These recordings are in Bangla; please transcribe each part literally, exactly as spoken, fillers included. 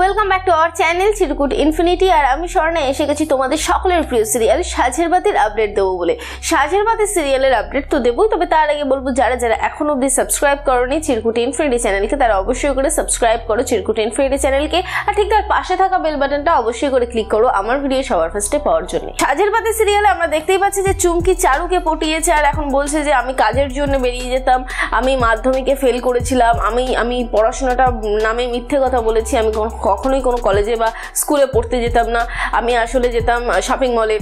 Welcome back to our channel Chirkut infinity. আর আমি স্বর্ণা এসে গেছি তোমাদের সকলের প্রিয় সিরিয়াল সাজের বাতির আপডেট দেবো বলে। সাজের বাতি সিরিয়ালের আপডেট তো দেবই, তবে তার আগে বলবো যারা যারা এখন অবধি সাবস্ক্রাইব করোনি চিরকুট ইনফিনিটি চ্যানেলকে তারা অবশ্যই করে সাবস্ক্রাইব করো চিরকুট ইনফিনিটি চ্যানেলকে, আর ঠিক তার পাশে থাকা বেল বাটনটা অবশ্যই করে ক্লিক করো আমার ভিডিও সবার ফার্স্টে পাওয়ার জন্য। সাজের বাতি সিরিয়ালে আমরা দেখতেই পাচ্ছি যে চুমকি চারুকে পটিয়েছে আর এখন বলছে যে আমি কাজের জন্য বেরিয়ে যেতাম, আমি মাধ্যমিকে ফেল করেছিলাম, আমি আমি পড়াশোনাটা নামে মিথ্যে কথা বলেছি, আমি কখনোই কোনো কলেজে বা স্কুলে পড়তে যেতাম না, আমি আসলে যেতাম শপিং মলে,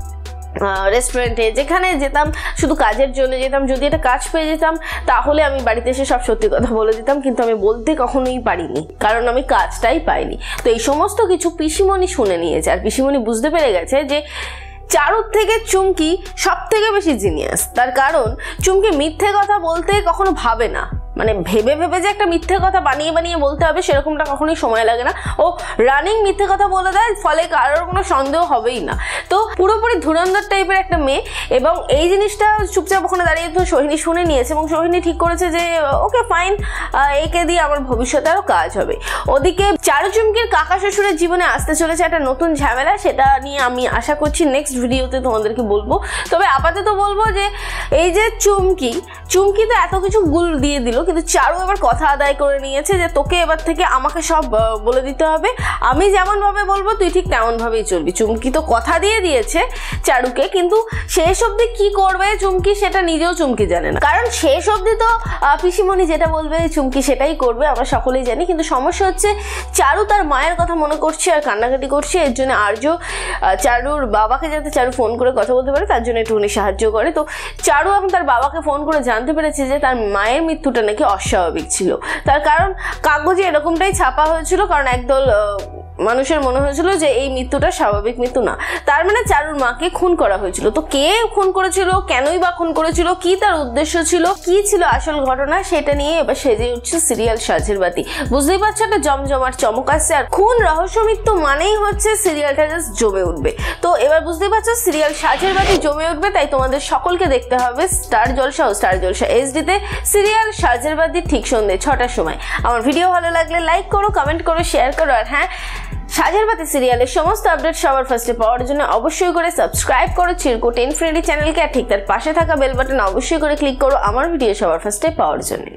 রেস্টুরেন্টে, যেখানে যেতাম শুধু কাজের জন্য যেতাম, যদি একটা কাজ পেয়ে যেতাম তাহলে আমি বাড়িতে এসে সব সত্যি কথা বলে দিতাম, কিন্তু আমি বলতে কখনোই পারিনি কারণ আমি কাজটাই পাইনি। তো এই সমস্ত কিছু পিসিমণি শুনে নিয়েছে আর পিসিমণি বুঝতে পেরে গেছে যে চারুর থেকে চুমকি সব থেকে বেশি জিনিয়াস। তার কারণ চুমকি মিথ্যে কথা বলতে কখনো ভাবে না, মানে ভেবে ভেবে যে একটা মিথ্যে কথা বানিয়ে বানিয়ে বলতে হবে সেরকমটা কখনোই সময় লাগে না, ও রানিং মিথ্যে কথা বলে দেয়, ফলে কারোর কোনো সন্দেহ হবেই না। তো পুরোপুরি ধুরন্ধর টাইপের একটা মেয়ে, এবং এই জিনিসটা চুপচাপ ওখানে দাঁড়িয়ে তো সোহিনী শুনে নিয়েছে এবং সোহিনী ঠিক করেছে যে ওকে ফাইন, একে দিয়ে আমার ভবিষ্যতে আরও কাজ হবে। ওদিকে চারু চুমকির কাকা শ্বশুরের জীবনে আসতে চলেছে একটা নতুন ঝামেলা, সেটা নিয়ে আমি আশা করছি নেক্সট ভিডিওতে তোমাদেরকে বলবো। তবে আপাতত বলবো যে এই যে চুমকি চুমকি তো এত কিছু গুল দিয়ে দিল, কিন্তু চারু এবার কথা আদায় করে নিয়েছে যে তোকে এবার থেকে আমাকে সব বলে দিতে হবে, আমি যেমন ভাবে বলবো তুই ঠিক তেমন ভাবেই চলবি। চুমকি তো কথা দিয়ে দিয়েছে চারুকে, কিন্তু শেষ অবধি কি করবে চুমকি সেটা নিজেও চুমকি জানে না, কারণ শেষ অবধি তো পিসিমণি যেটা বলবে চুমকি সেটাই করবে, আমরা সকলেই জানি। কিন্তু সমস্যা হচ্ছে চারু তার মায়ের কথা মনে করছে আর কান্নাকাটি করছে, এর জন্য আর্য চারুর বাবাকে যাতে চারু ফোন করে কথা বলতে পারে তার জন্য একটুখানি সাহায্য করে। তো চারু এখন তার বাবাকে ফোন করে জানতে পেরেছে যে তার মায়ের মৃত্যুটা নাকি অস্বাভাবিক ছিল, তার কারণ কাগজে এরকমটাই ছাপা হয়েছিল, কারণ একদল মানুষের মনে হয়েছিল যে এই মৃত্যুটা স্বাভাবিক মৃত্যু না, তার মানে চারুর মাকে খুন করা হয়েছিল। তো কে খুন করেছিল, কেনই বা খুন করেছিল, কি তার উদ্দেশ্য ছিল, কি ছিল আসল ঘটনা, সেটা নিয়ে এবার সেজে উঠছে সিরিয়াল সাজের বাতি। বুঝতেই পারছো একটা জমজমাট চমক আসছে, আর খুন রহস্য মৃত্যু মানেই হচ্ছে সিরিয়ালটা জাস্ট জমে উঠবে। তো এবার বুঝতেই পারছো সিরিয়াল সাজের বাতি জমে উঠবে, তাই তোমাদের সকলকে দেখতে হবে স্টার জলসা ও স্টার জলসা এইচডিতে সিরিয়াল সাজের বাতি ঠিক সন্ধ্যে ছটার সময়। আমার ভিডিও ভালো লাগলে লাইক করো, কমেন্ট করো, শেয়ার করো, আর হ্যাঁ, সাজের বাতি সিরিয়ালের সমস্ত আপডেট সবার ফার্স্টে পাওয়ার জন্য অবশ্যই করে সাবস্ক্রাইব করো চিরকুট ইনফিনিটি চ্যানেলকে, আর ঠিক তার পাশে থাকা বেল বাটন অবশ্যই করে ক্লিক করো আমার ভিডিও সবার ফার্স্টে পাওয়ার জন্য।